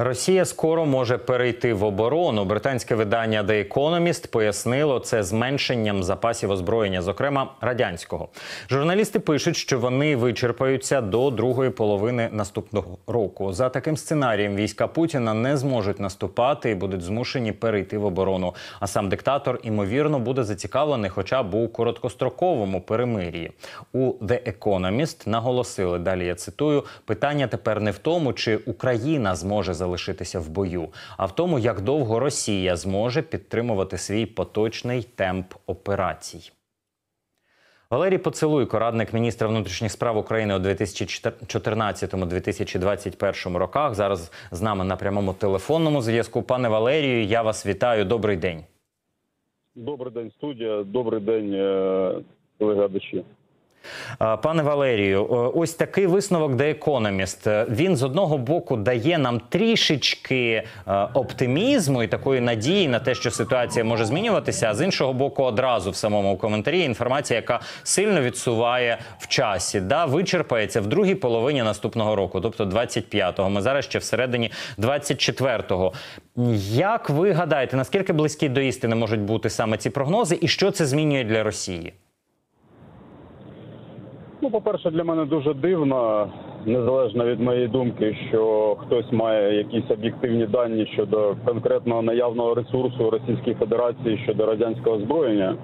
Росія скоро може перейти в оборону. Британське видання The Economist пояснило це зменшенням запасів озброєння, зокрема радянського. Журналісти пишуть, що вони вичерпаються до другої половини наступного року. За таким сценарієм війська Путіна не зможуть наступати і будуть змушені перейти в оборону. А сам диктатор, ймовірно, буде зацікавлений хоча б у короткостроковому перемир'ї. У The Economist наголосили, далі я цитую, питання тепер не в тому, чи Україна зможе залишитися в бою, а в тому, як довго Росія зможе підтримувати свій поточний темп операцій. Валерій Поцелуйко, радник міністра внутрішніх справ України у 2014-2021 роках, зараз з нами на прямому телефонному зв'язку. Пане Валерію, я вас вітаю. Добрий день. Добрий день, студія. Добрий день, телеглядачі. Пане Валерію, ось такий висновок The Economist. Він з одного боку дає нам трішечки оптимізму і такої надії на те, що ситуація може змінюватися, а з іншого боку одразу в самому коментарі інформація, яка сильно відсуває в часі. Вичерпається в другій половині наступного року, тобто 25-го. Ми зараз ще всередині 24-го. Як ви гадаєте, наскільки близькі до істини можуть бути саме ці прогнози і що це змінює для Росії? По-перше, для мене дуже дивно, незалежно від моєї думки, що хтось має якісь об'єктивні дані щодо конкретного наявного ресурсу Російської Федерації щодо радянського озброєння.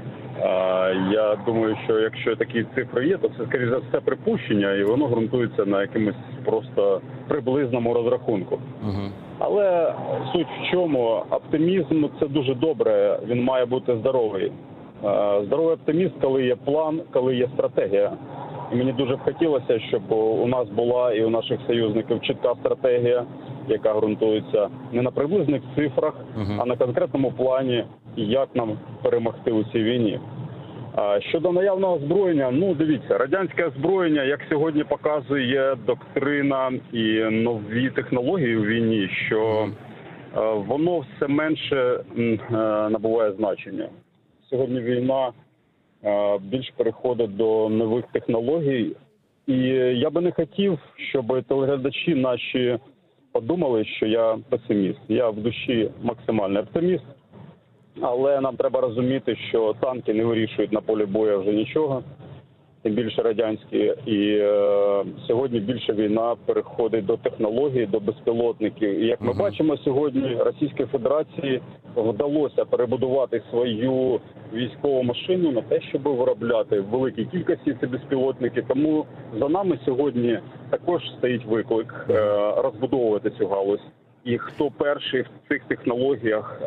Я думаю, що якщо такі цифри є, то це, скоріше за все, припущення, і воно ґрунтується на якомусь просто приблизному розрахунку. Але суть в чому? Оптимізм – це дуже добре, він має бути здоровий. Здоровий оптиміст, коли є план, коли є стратегія. І мені дуже б хотілося, щоб у нас була і у наших союзників чітка стратегія, яка ґрунтується не на приблизних цифрах, а на конкретному плані, як нам перемогти у цій війні. Щодо наявного озброєння, дивіться, радянське озброєння, як сьогодні показує доктрина і нові технології у війні, що воно все менше набуває значення. Сьогодні війна більш переходить до нових технологій. І я би не хотів, щоб телеглядачі наші подумали, що я песиміст. Я в душі максимальний оптиміст. Але нам треба розуміти, що танки не вирішують на полі бою вже нічого, тим більше радянські. І сьогодні більше війна переходить до технологій, до безпілотників. І як ми бачимо сьогодні, Російській Федерації вдалося перебудувати свою військову машину на те, щоб виробляти в великій кількості ці безпілотники. Тому за нами сьогодні також стоїть виклик розбудовувати цю галузь. І хто перший в цих технологіях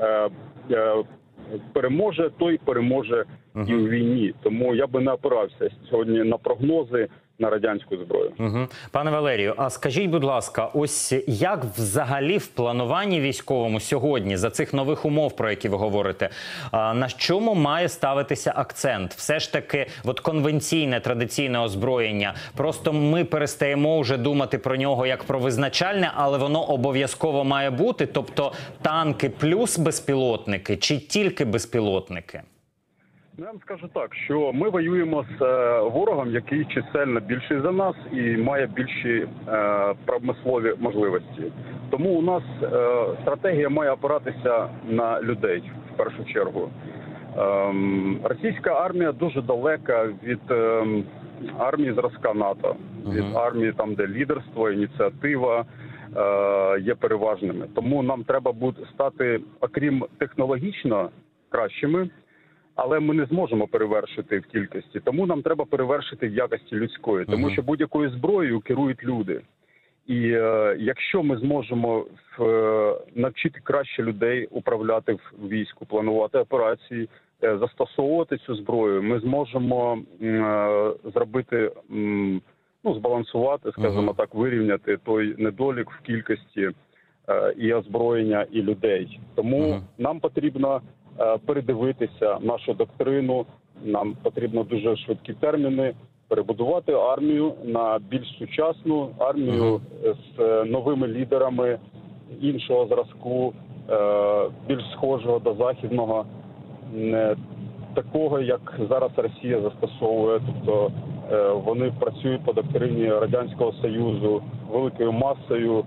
переможе, той переможе і у війні. Тому я би не опирався сьогодні на прогнози, на радянську зброю. Пане Валерію, а скажіть, будь ласка, ось як взагалі в плануванні військовому сьогодні, за цих нових умов, про які ви говорите, на чому має ставитися акцент? Все ж таки, конвенційне, традиційне озброєння, просто ми перестаємо вже думати про нього як про визначальне, але воно обов'язково має бути, тобто танки плюс безпілотники чи тільки безпілотники? Я вам скажу так, що ми воюємо з ворогом, який чисельно більший за нас і має більші промислові можливості. Тому у нас стратегія має опиратися на людей, в першу чергу. Російська армія дуже далека від армії зразка НАТО, від армії, там, де лідерство, ініціатива є переважними. Тому нам треба буде стати, окрім технологічно, кращими, але ми не зможемо перевершити в кількості. Тому нам треба перевершити в якості людської. Тому що будь-якою зброєю керують люди. І якщо ми зможемо навчити краще людей управляти в війську, планувати операції, застосовувати цю зброю, ми зможемо зробити, збалансувати, скажімо так, вирівняти той недолік в кількості і озброєння, і людей. Тому нам потрібно передивитися нашу доктрину, нам потрібно дуже швидкі терміни, перебудувати армію на більш сучасну армію з новими лідерами іншого зразку, більш схожого до західного, не такого, як зараз Росія застосовує. Тобто вони працюють по доктрині Радянського Союзу, великою масою,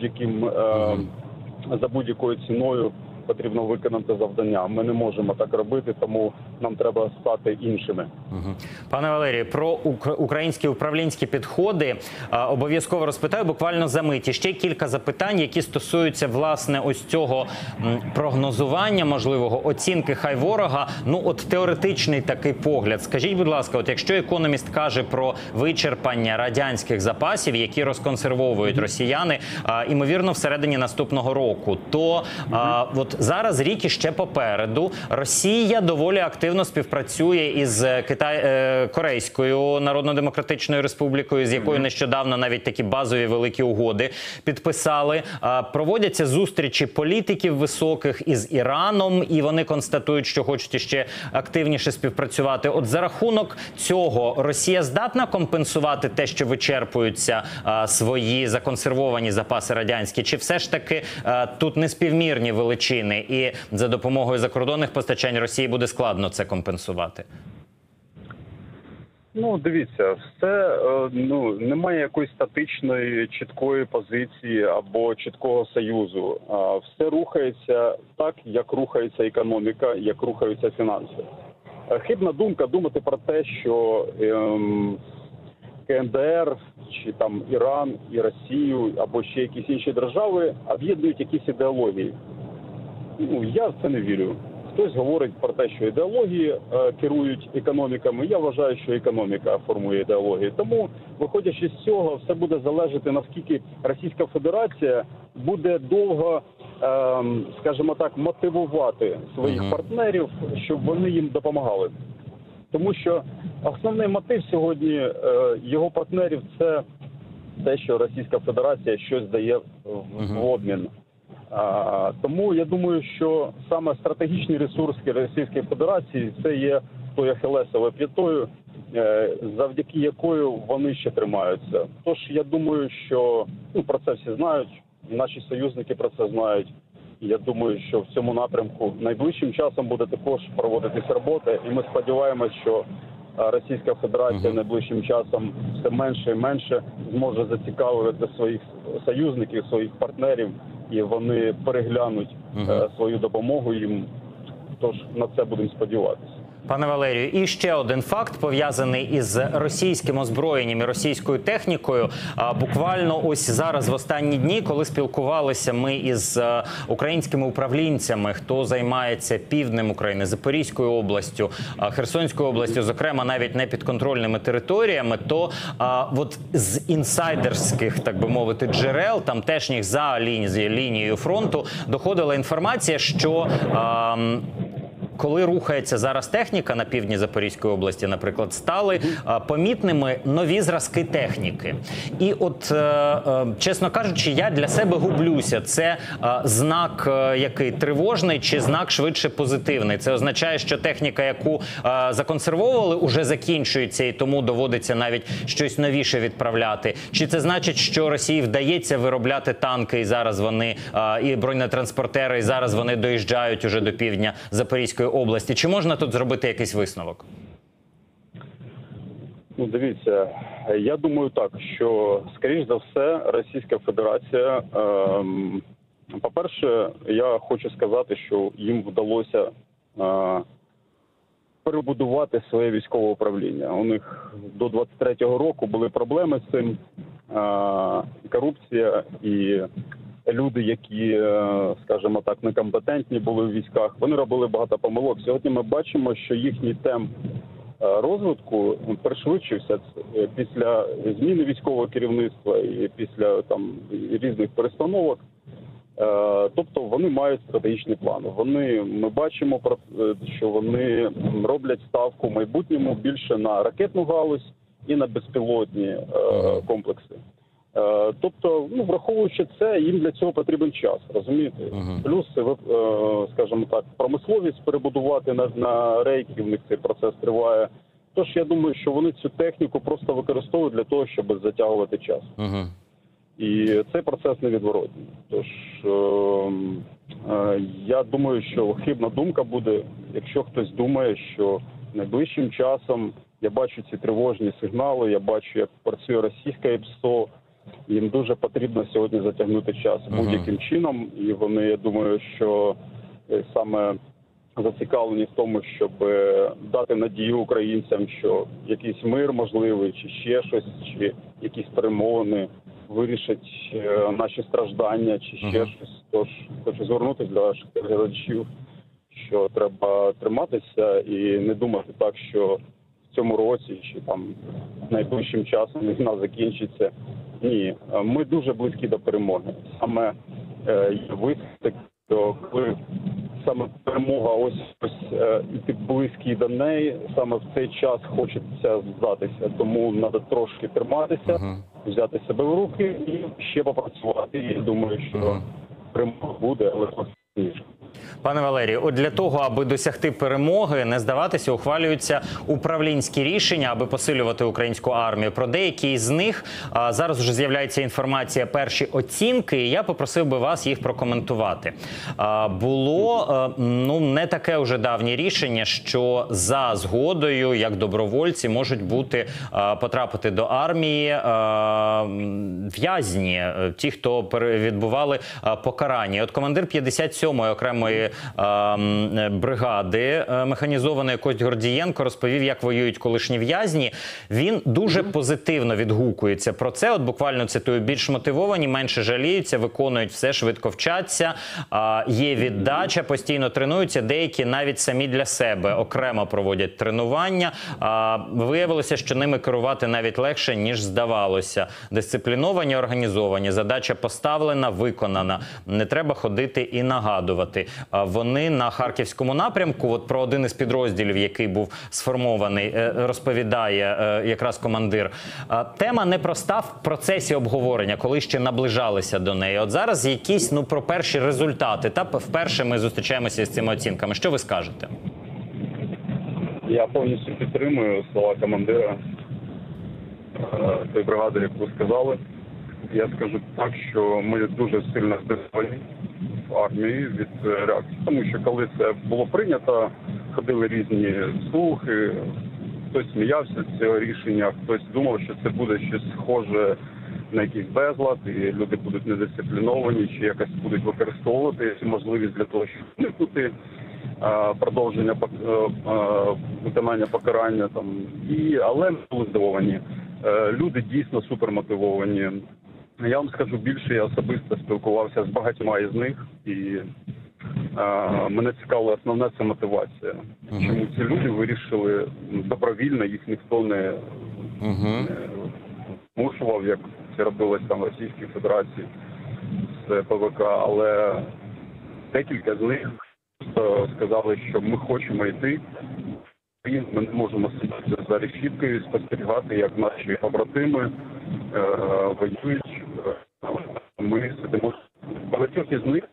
за будь-якою ціною потрібно виконати завдання. Ми не можемо так робити, тому нам треба стати іншими. Пане Валерію, про українські управлінські підходи обов'язково розпитаю буквально за мить. І ще кілька запитань, які стосуються, власне, ось цього прогнозування можливого, оцінки хай ворога. Ну, от теоретичний такий погляд. Скажіть, будь ласка, от якщо економіст каже про вичерпання радянських запасів, які розконсервовують росіяни, ймовірно, всередині наступного року, то от зараз рік іще попереду. Росія доволі активно співпрацює із Корейською Народно-Демократичною Республікою, з якою нещодавно навіть такі базові великі угоди підписали. Проводяться зустрічі політиків високих із Іраном, і вони констатують, що хочуть іще активніше співпрацювати. От за рахунок цього Росія здатна компенсувати те, що вичерпуються свої законсервовані запаси радянські? Чи все ж таки тут неспівмірні величини, і за допомогою закордонних постачань Росії буде складно це компенсувати? Ну, дивіться, немає якоїсь статичної, чіткої позиції або чіткого союзу. Все рухається так, як рухається економіка, як рухаються фінанси. Хибна думка думати про те, що КНДР, чи там Іран і Росію, або ще якісь інші держави об'єднують якісь ідеології. Ну, я в це не вірю. Хтось говорить про те, що ідеології керують економіками. Я вважаю, що економіка формує ідеологію. Тому, виходячи з цього, все буде залежати, наскільки Російська Федерація буде довго, скажімо так, мотивувати своїх партнерів, щоб вони їм допомагали. Тому що основний мотив сьогодні його партнерів – це те, що Російська Федерація щось дає в обмін. Тому я думаю, що саме стратегічні ресурси Російської Федерації – це є тою ахілесовою п'ятою, завдяки якою вони ще тримаються. Тож я думаю, що про це всі знають, наші союзники про це знають. Я думаю, що в цьому напрямку найближчим часом буде також проводитись робота, і ми сподіваємось, що Російська Федерація найближчим часом все менше і менше зможе зацікавити своїх союзників, своїх партнерів, і вони переглянуть свою допомогу їм. Тож на це будемо сподіватися. Пане Валерію, і ще один факт, пов'язаний із російським озброєнням і російською технікою. Буквально ось зараз, в останні дні, коли спілкувалися ми із українськими управлінцями, хто займається півднем України, Запорізькою областю, Херсонською областю, зокрема, навіть непідконтрольними територіями, то от з інсайдерських, так би мовити, джерел, тамтешніх за лінією фронту, доходила інформація, що коли рухається зараз техніка на півдні Запорізької області, наприклад, стали помітними нові зразки техніки. І от, чесно кажучи, я для себе гублюся. Це знак який? Тривожний чи знак швидше позитивний? Це означає, що техніка, яку законсервовували, уже закінчується і тому доводиться навіть щось новіше відправляти? Чи це значить, що Росії вдається виробляти танки, і зараз вони, і бронетранспортери, і зараз вони доїжджають уже до півдня Запорізької області? Чи можна тут зробити якийсь висновок? Ну, дивіться, я думаю так, що, скоріш за все, Російська Федерація, по-перше, я хочу сказати, що їм вдалося перебудувати своє військове управління. У них до 23-го року були проблеми з цим, корупція і люди, які, скажімо так, некомпетентні були в військах, вони робили багато помилок. Сьогодні ми бачимо, що їхній темп розвитку пришвидшився після зміни військового керівництва і після різних перестановок. Тобто вони мають стратегічний план. Ми бачимо, що вони роблять ставку в майбутньому більше на ракетну галузь і на безпілотні комплекси. Тобто, враховуючи це, їм для цього потрібен час, розумієте? Плюс, скажімо так, промисловість перебудувати на рейки, в них цей процес триває. Тож, я думаю, що вони цю техніку просто використовують для того, щоб затягувати час. І цей процес невідворотний. Тож, я думаю, що хибна думка буде, якщо хтось думає, що найближчим часом я бачу ці тривожні сигнали, я бачу, як працює російське ПСО, Їм дуже потрібно сьогодні затягнути час будь-яким чином, і вони, я думаю, що саме зацікавлені в тому, щоб дати надію українцям, що якийсь мир можливий, чи ще щось, чи якісь перемовини вирішать наші страждання, чи ще щось. Тож хочу звернутися до ваших глядачів, що треба триматися і не думати так, що в цьому році чи там найближчим часом війна закінчиться. Ні, ми дуже близькі до перемоги. Саме висновок, коли саме перемога ось і ти близький до неї, саме в цей час хочеться здатися. Тому треба трошки триматися, взяти себе в руки і ще попрацювати. І думаю, що перемога буде, але пізніше. Пане Валерію, от для того, аби досягти перемоги, не здаватися, ухвалюються управлінські рішення, аби посилювати українську армію. Про деякі з них зараз вже з'являється інформація, перші оцінки, і я попросив би вас їх прокоментувати. Було не таке вже давнє рішення, що за згодою, як добровольці, можуть потрапити до армії в'язні, ті, хто відбували покарання. От командир 57-ї окремої бригади механізованої Кость Гордієнко розповів, як воюють колишні в'язні. Він дуже позитивно відгукується про це. От буквально цитую: більш мотивовані, менше жаліються, виконують все, швидко вчаться, є віддача, постійно тренуються, деякі навіть самі для себе окремо проводять тренування. Виявилося, що ними керувати навіть легше, ніж здавалося. Дисципліновані, організовані, задача поставлена, виконана. Не треба ходити і нагадувати. Вони на Харківському напрямку, от про один із підрозділів, який був сформований, розповідає якраз командир. Тема непроста в процесі обговорення, коли ще наближалися до неї. От зараз якісь, про перші результати. Та вперше ми зустрічаємося з цими оцінками. Що ви скажете? Я повністю підтримую слова командира тієї бригади, як ви сказали. Я скажу так, що ми дуже сильно здивовані в армії від реакції. Тому що коли це було прийнято, ходили різні слухи, хтось сміявся з цього рішення, хтось думав, що це буде щось схоже на якийсь безлад, і люди будуть недисципліновані, чи якось будуть використовувати цю можливість для того, щоб уникнути продовження виконання покарання. Але ми були здивовані. Люди дійсно супермотивовані. Я вам скажу більше, я особисто спілкувався з багатьма із них, і мене цікавила основна це мотивація. Чому ці люди вирішили добровільно, їх ніхто не змушував, як це робилось там в Російській Федерації з ПВК, але декілька з них сказали, що ми хочемо йти, і ми не можемо сидіти за решіткою, спостерігати, як наші побратими воюють. Ми сидимо. Багатьох із них...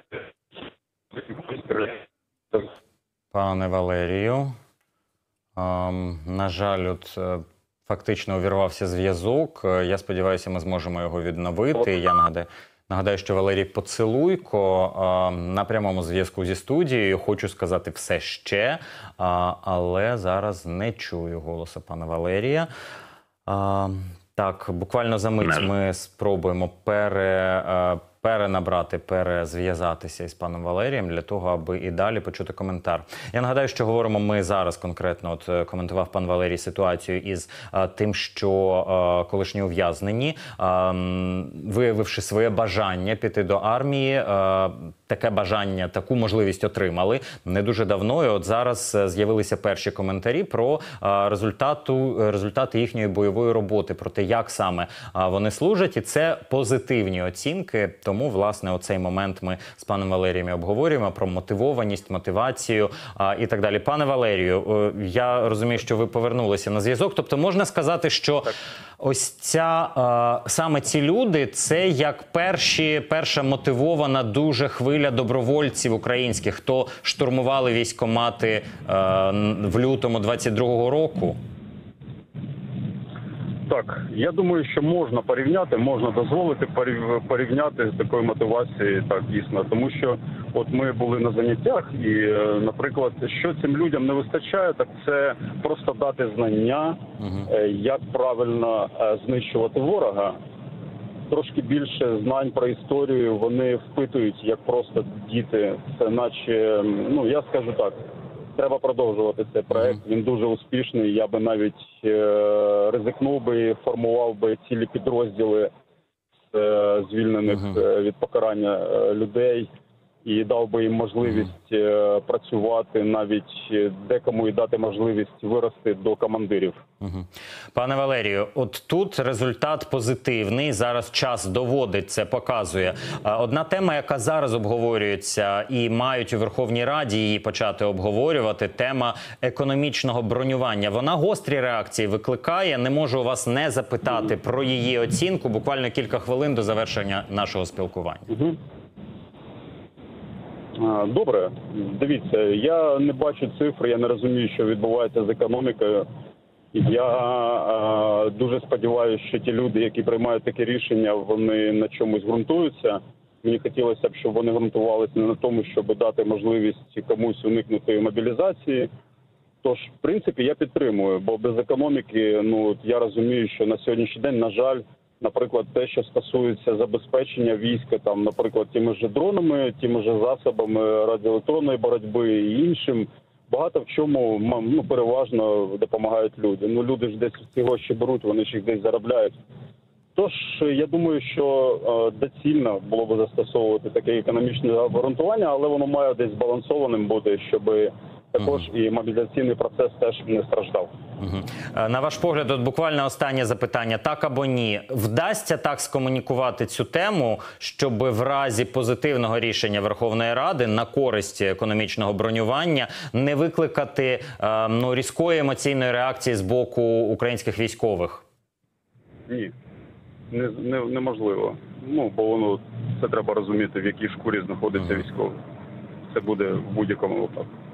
Пане Валерію, на жаль, фактично увірвався зв'язок. Я сподіваюся, ми зможемо його відновити. Я нагадаю, що Валерій Поцелуйко на прямому зв'язку зі студією. Хочу сказати все ще, але зараз не чую голосу пана Валерія. Так, буквально за мить ми спробуємо перезв'язатися із паном Валерієм для того, аби і далі почути коментар. Я нагадаю, що говоримо ми зараз конкретно, коментував пан Валерій ситуацію із тим, що колишні ув'язнені, виявивши своє бажання піти до армії, таке бажання, таку можливість отримали не дуже давно. І от зараз з'явилися перші коментарі про результати їхньої бойової роботи, про те, як саме вони служать. І це позитивні оцінки. Тому, власне, оцей момент ми з паном Валерієм обговорюємо, про мотивованість, мотивацію і так далі. Пане Валерію, я розумію, що ви повернулися на зв'язок. Тобто можна сказати, що ось саме ці люди – це як перша мотивована дуже хвиля добровольців українських, хто штурмували військкомати в лютому 22-го року? Так, я думаю, що можна порівняти, можна дозволити порівняти з такою мотивацією, так, дійсно. Тому що от ми були на заняттях і, наприклад, що цим людям не вистачає, так це просто дати знання, як правильно знищувати ворога. трошки більше знань про історію, вони впитують, як просто діти. Це наче, я скажу так, треба продовжувати цей проект. Він дуже успішний. Я би навіть ризикнув би, формував би цілі підрозділи звільнених від покарання людей і дав би їм можливість працювати, навіть декому і дати можливість вирости до командирів. Пане Валерію, от тут результат позитивний, зараз час доводить це, показує. Одна тема, яка зараз обговорюється і мають у Верховній Раді її почати обговорювати, тема економічного бронювання. Вона гострі реакції викликає, не можу вас не запитати про її оцінку, буквально кілька хвилин до завершення нашого спілкування. Добре, дивіться, я не бачу цифр, я не розумію, що відбувається з економікою. Я дуже сподіваюся, що ті люди, які приймають таке рішення, вони на чомусь ґрунтуються. Мені хотілося б, щоб вони ґрунтувалися не на тому, щоб дати можливість комусь уникнути мобілізації. Тож, в принципі, я підтримую, бо без економіки, я розумію, що на сьогоднішній день, на жаль, наприклад, те, що стосується забезпечення війська, там, наприклад, тими ж дронами, тими ж засобами радіоелектронної боротьби і іншим, багато в чому, переважно допомагають люди. Люди ж десь ці гроші беруть, вони ж їх десь заробляють. Тож, я думаю, що доцільно було б застосовувати таке економічне обґрунтування, але воно має десь збалансованим бути, щоб також і мобілізаційний процес теж не страждав. На ваш погляд, от буквально останнє запитання, так або ні, вдасться так скомунікувати цю тему, щоб в разі позитивного рішення Верховної Ради на користь економічного бронювання не викликати різкої емоційної реакції з боку українських військових? Ні, неможливо. Бо це треба розуміти, в якій шкурі знаходиться військовий. Це буде в будь-якому випадку.